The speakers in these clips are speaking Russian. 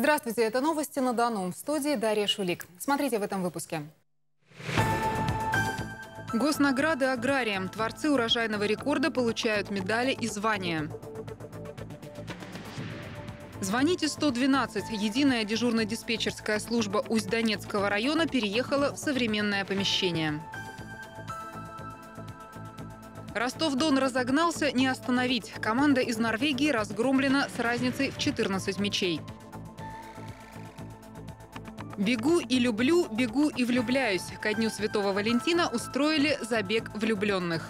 Здравствуйте, это новости на Дону. В студии Дарья Шулик. Смотрите в этом выпуске. Госнаграды аграриям. Творцы урожайного рекорда получают медали и звания. Звоните 112. Единая дежурно-диспетчерская служба Усть-Донецкого района переехала в современное помещение. Ростов-Дон разогнался, не остановить. Команда из Норвегии разгромлена с разницей в 14 мячей. Бегу и люблю, бегу и влюбляюсь. Ко дню Святого Валентина устроили забег влюбленных.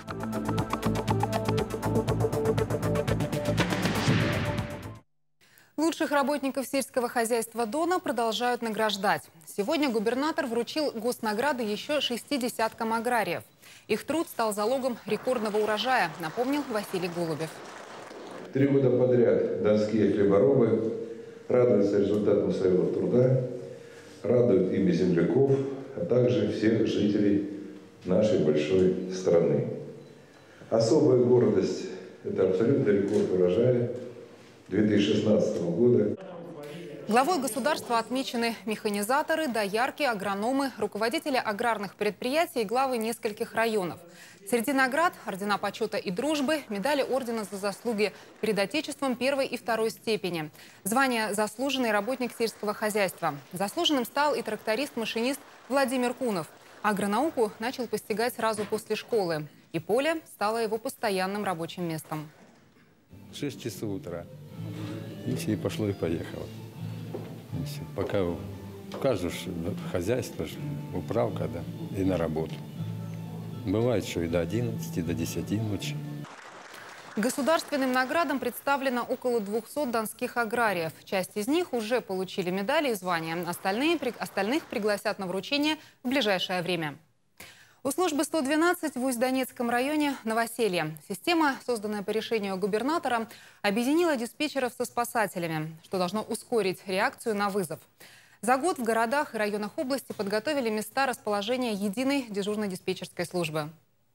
Лучших работников сельского хозяйства Дона продолжают награждать. Сегодня губернатор вручил госнаграды еще 60 аграриев. Их труд стал залогом рекордного урожая, напомнил Василий Голубев. 3 года подряд донские хлеборобы радуются результатам своего труда, радуют имя земляков, а также всех жителей нашей большой страны. Особая гордость – это абсолютный рекорд урожая 2016 года. Главой государства отмечены механизаторы, доярки, агрономы, руководители аграрных предприятий и главы нескольких районов. Среди наград – ордена почета и дружбы, медали ордена за заслуги перед Отечеством 1-й и 2-й степени. Звание «Заслуженный работник сельского хозяйства». Заслуженным стал и тракторист-машинист Владимир Кунов. Агронауку начал постигать сразу после школы. И поле стало его постоянным рабочим местом. 6 часов утра. И все, и пошло, и поехало. И все. Пока каждое хозяйство, управка, да, и на работу. Бывает, что и до 11, и до 10 ночи. Государственным наградам представлено около 200 донских аграриев. Часть из них уже получили медали и звания. Остальных пригласят на вручение в ближайшее время. У службы 112 в Усть-Донецком районе новоселье. Система, созданная по решению губернатора, объединила диспетчеров со спасателями, что должно ускорить реакцию на вызов. За год в городах и районах области подготовили места расположения единой дежурно-диспетчерской службы.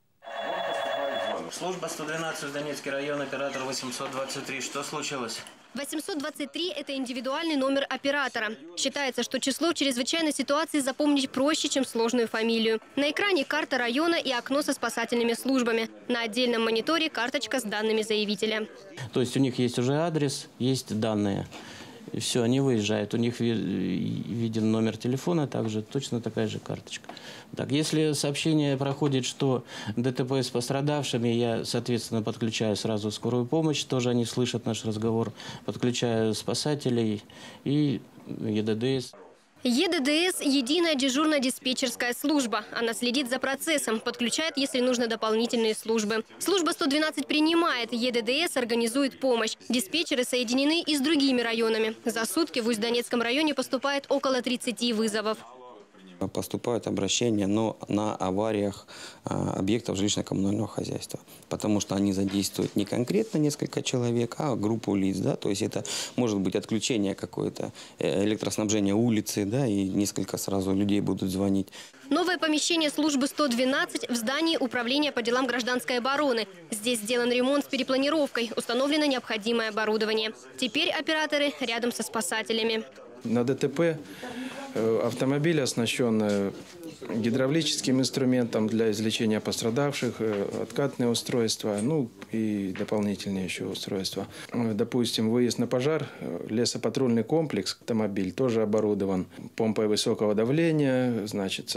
Служба 112, Донецкий район, оператор 823. Что случилось? 823 – это индивидуальный номер оператора. Считается, что число в чрезвычайной ситуации запомнить проще, чем сложную фамилию. На экране карта района и окно со спасательными службами. На отдельном мониторе карточка с данными заявителя. То есть у них есть уже адрес, есть данные. И все, они выезжают. У них виден номер телефона, также точно такая же карточка. Так, если сообщение проходит, что ДТП с пострадавшими, я, соответственно, подключаю сразу скорую помощь, тоже они слышат наш разговор, подключаю спасателей и ЕДДС. ЕДДС – единая дежурно-диспетчерская служба. Она следит за процессом, подключает, если нужно, дополнительные службы. Служба 112 принимает, ЕДДС организует помощь. Диспетчеры соединены и с другими районами. За сутки в Усть-Донецком районе поступает около 30 вызовов. Поступают обращения, но на авариях объектов жилищно-коммунального хозяйства. Потому что они задействуют не конкретно несколько человек, а группу лиц. Да? То есть это может быть отключение какое-то, электроснабжение улицы, да, и несколько сразу людей будут звонить. Новое помещение службы 112 в здании Управления по делам гражданской обороны. Здесь сделан ремонт с перепланировкой, установлено необходимое оборудование. Теперь операторы рядом со спасателями. На ДТП автомобиль оснащен гидравлическим инструментом для извлечения пострадавших, откатные устройства, ну и дополнительные еще устройства. Допустим, выезд на пожар, лесопатрульный комплекс, автомобиль тоже оборудован помпой высокого давления, значит,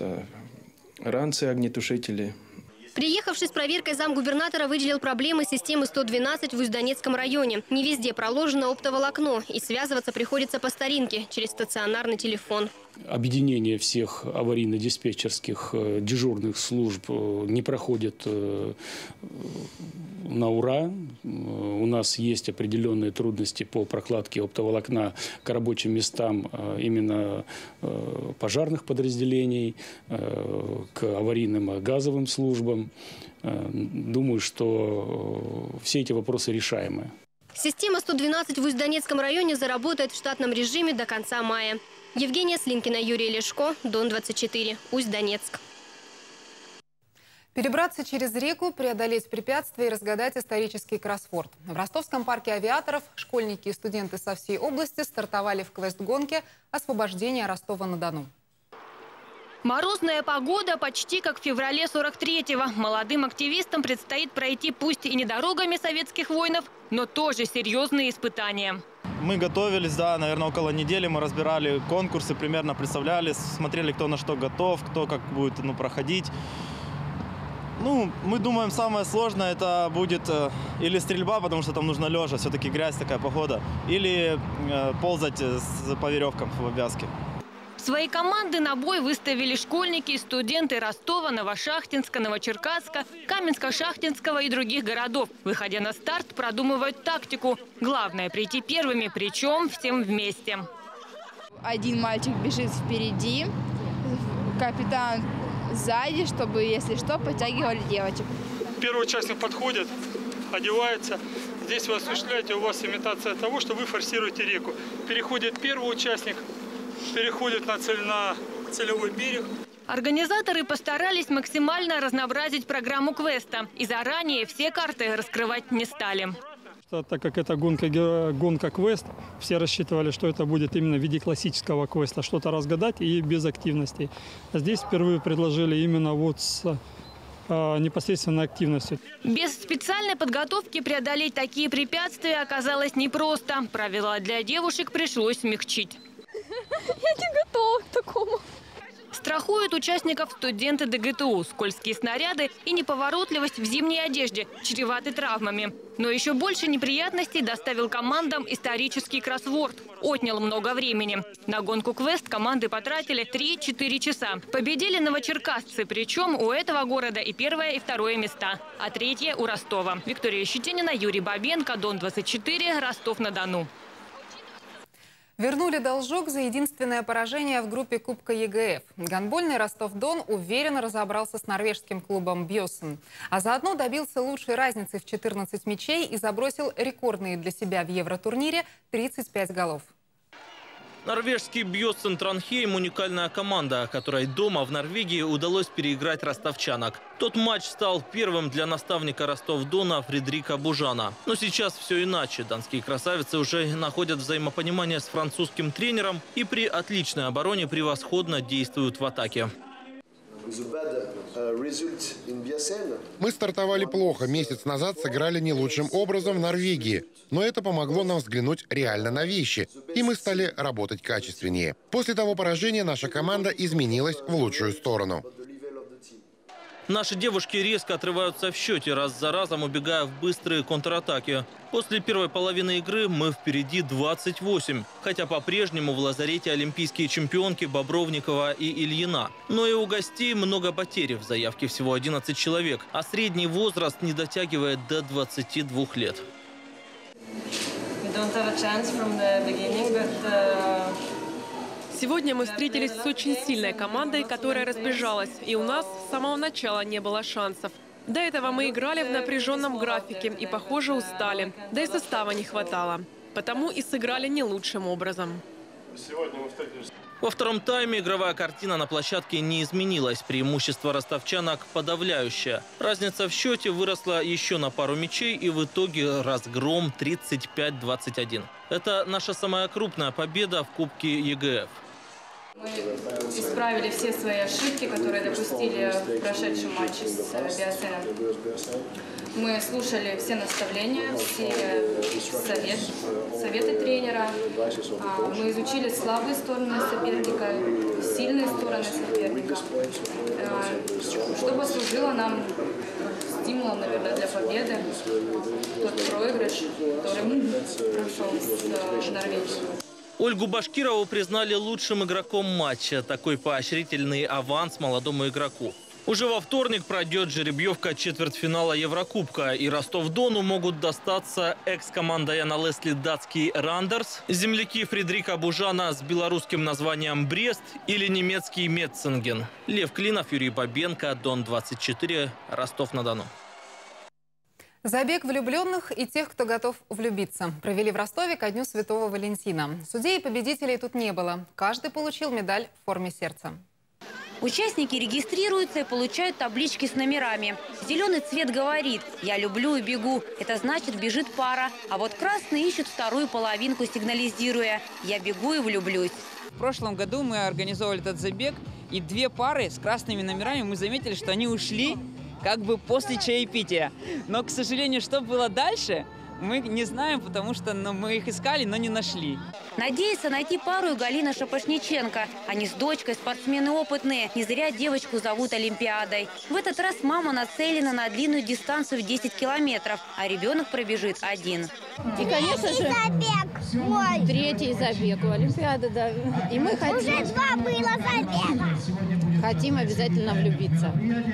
ранцы, огнетушители. Приехавший с проверкой замгубернатора выделил проблемы системы 112 в Усть-Донецком районе. Не везде проложено оптоволокно, и связываться приходится по старинке, через стационарный телефон. Объединение всех аварийно-диспетчерских дежурных служб не проходит на ура. У нас есть определенные трудности по прокладке оптоволокна к рабочим местам именно пожарных подразделений, к аварийным газовым службам. Думаю, что все эти вопросы решаемы. Система 112 в Усть-Донецком районе заработает в штатном режиме до конца мая. Евгения Слинкина, Юрий Лешко, Дон 24, Усть-Донецк. Перебраться через реку, преодолеть препятствия и разгадать исторический кроссворд. В Ростовском парке авиаторов школьники и студенты со всей области стартовали в квест-гонке «Освобождение Ростова-на-Дону». Морозная погода почти как в феврале 43-го. Молодым активистам предстоит пройти пусть и не дорогами советских воинов, но тоже серьезные испытания. Мы готовились, да, наверное, около недели. Мы разбирали конкурсы, примерно представляли, смотрели, кто на что готов, кто как будет проходить. Мы думаем, самое сложное это будет или стрельба, потому что там нужно лежа, все-таки грязь, такая погода, или ползать по веревкам в обвязке. Свои команды на бой выставили школьники и студенты Ростова, Новошахтинска, Новочеркасска, Каменска-Шахтинского и других городов. Выходя на старт, продумывают тактику. Главное – прийти первыми, причем всем вместе. Один мальчик бежит впереди, капитан сзади, чтобы, если что, подтягивали девочек. Первый участник подходит, одевается. Здесь вы осуществляете, у вас имитация того, что вы форсируете реку. Переходит первый участник, переходит на целевой берег. Организаторы постарались максимально разнообразить программу квеста. И заранее все карты раскрывать не стали. Так как это гонка-квест, все рассчитывали, что это будет именно в виде классического квеста. Что-то разгадать и без активностей. А здесь впервые предложили именно вот с непосредственной активностью. Без специальной подготовки преодолеть такие препятствия оказалось непросто. Правила для девушек пришлось смягчить. Я не готова к такому. Страхуют участников студенты ДГТУ. Скользкие снаряды и неповоротливость в зимней одежде чреваты травмами. Но еще больше неприятностей доставил командам исторический кроссворд. Отнял много времени. На гонку квест команды потратили 3-4 часа. Победили новочеркасцы, причем у этого города и первое, и второе места. А третье у Ростова. Виктория Щетинина, Юрий Бабенко, Дон-24, Ростов-на-Дону. Вернули должок за единственное поражение в группе Кубка ЕГФ. Гандбольный Ростов-Дон уверенно разобрался с норвежским клубом «Бьёсен». А заодно добился лучшей разницы в 14 мячей и забросил рекордные для себя в Евротурнире 35 голов. Норвежский «Бьёсен Транхейм» – уникальная команда, которой дома в Норвегии удалось переиграть ростовчанок. Тот матч стал первым для наставника Ростов-Дона Фредрика Бужана. Но сейчас все иначе. Донские красавицы уже находят взаимопонимание с французским тренером и при отличной обороне превосходно действуют в атаке. Мы стартовали плохо. Месяц назад сыграли не лучшим образом в Норвегии. Но это помогло нам взглянуть реально на вещи. И мы стали работать качественнее. После того поражения наша команда изменилась в лучшую сторону. Наши девушки резко отрываются в счете, раз за разом убегая в быстрые контратаки. После первой половины игры мы впереди 28. Хотя по-прежнему в лазарете олимпийские чемпионки Бобровникова и Ильина. Но и у гостей много потерь. В заявке всего 11 человек. А средний возраст не дотягивает до 22 лет. Сегодня мы встретились с очень сильной командой, которая разбежалась. И у нас с самого начала не было шансов. До этого мы играли в напряженном графике и, похоже, устали. Да и состава не хватало. Потому и сыграли не лучшим образом. Во втором тайме игровая картина на площадке не изменилась. Преимущество ростовчанок подавляющее. Разница в счете выросла еще на пару мячей и в итоге разгром 35-21. Это наша самая крупная победа в Кубке ЕГФ. Мы исправили все свои ошибки, которые допустили в прошедшем матче с Биосеном. Мы слушали все наставления, все советы тренера. Мы изучили слабые стороны соперника, сильные стороны соперника, что послужило нам стимулом, наверное, для победы. Тот проигрыш, который прошел с Норвегией. Ольгу Башкирову признали лучшим игроком матча. Такой поощрительный аванс молодому игроку. Уже во вторник пройдет жеребьевка четвертьфинала Еврокубка. И Ростов-Дону могут достаться экс-команда Яна Лесли датский «Рандерс», земляки Фредрика Бужана с белорусским названием «Брест» или немецкий «Метцинген». Лев Клинов, Юрий Бабенко, Дон-24, Ростов-на-Дону. Забег влюбленных и тех, кто готов влюбиться, провели в Ростове ко Дню Святого Валентина. Судей и победителей тут не было. Каждый получил медаль в форме сердца. Участники регистрируются и получают таблички с номерами. Зеленый цвет говорит «я люблю и бегу». Это значит, бежит пара. А вот красный ищет вторую половинку, сигнализируя «я бегу и влюблюсь». В прошлом году мы организовали этот забег, и две пары с красными номерами мы заметили, что они ушли как бы после чаепития. Но, к сожалению, что было дальше, мы не знаем, потому что мы их искали, но не нашли. Надеется найти пару и Галина Шапошниченко. Они с дочкой спортсмены опытные. Не зря девочку зовут Олимпиадой. В этот раз мама нацелена на длинную дистанцию в 10 километров, а ребенок пробежит один. И, конечно же, третий забег у Олимпиады, да. И мы хотим... Уже 2 было забега. Хотим обязательно влюбиться.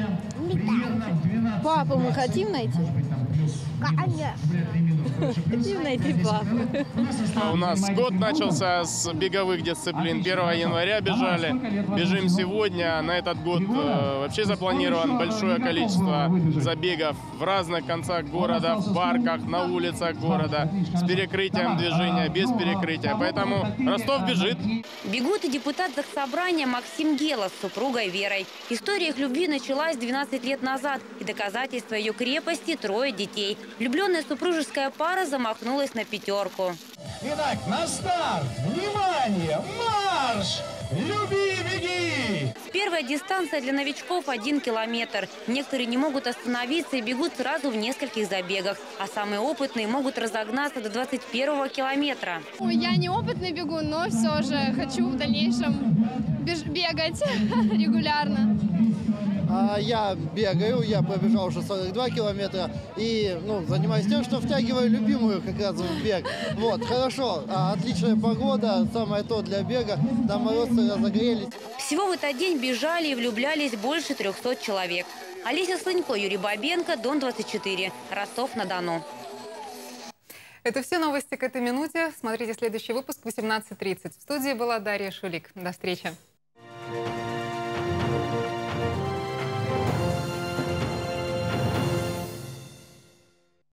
Папу мы хотим найти? Конечно. Хотим найти папу. У нас год начался с беговых дисциплин. 1 января бежали, бежим сегодня. На этот год вообще запланировано большое количество забегов в разных концах города, в парках, на улицах города, с перекрытием движения, без перекрытия. Поэтому Ростов бежит. Бегут и депутат Заксобрания Максим Гелов с супругой Верой. История их любви началась 12 лет назад, и доказательство ее крепости – 3 детей. Влюбленная супружеская пара замахнулась на 5. Итак, на старт! Внимание! Марш! Люби, беги! Первая дистанция для новичков – 1 километр. Некоторые не могут остановиться и бегут сразу в нескольких забегах. А самые опытные могут разогнаться до 21 километра. Я не опытный бегун, но все же хочу в дальнейшем бегать регулярно. Я бегаю, я пробежал уже 42 километра и занимаюсь тем, что втягиваю любимую как раз в бег. Вот, хорошо, отличная погода, самое то для бега, там морозцы разогрелись. Всего в этот день бежали и влюблялись больше 300 человек. Олеся Слынько, Юрий Бабенко, Дон 24, Ростов-на-Дону. Это все новости к этой минуте. Смотрите следующий выпуск в 18:30. В студии была Дарья Шулик. До встречи.